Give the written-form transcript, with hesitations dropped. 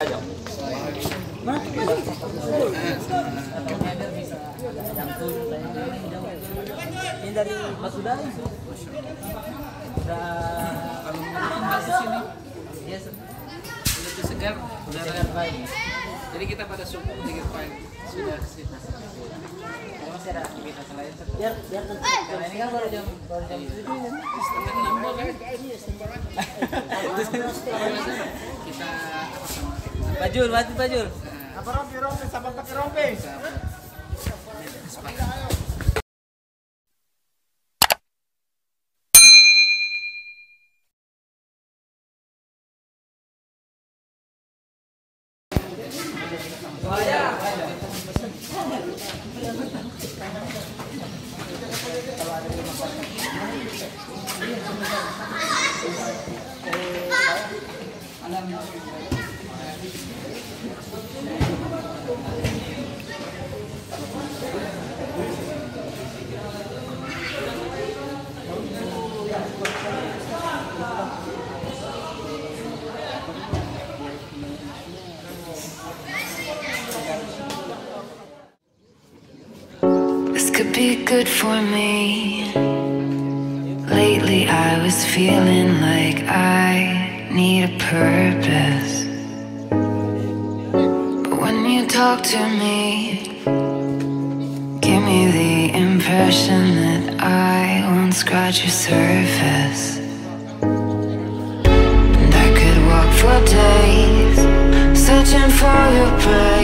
Ini dari Basudari. Kalau di sini, Ya, lebih segar, udara baik. Jadi kita pada suku sedikit pahit sudah sih. Masih ada aktivitas lain. Biar karena ini kan baru jam 7 kan. Setengah 6 kan? Kita Pajul, mati Pajul. Apa rompi, sabar pakai rompi. This could be good for me. Lately I was feeling like I need a purpose. But when you talk to me, give me the impression that I won't scratch your surface. And I could walk for days, searching for your breath.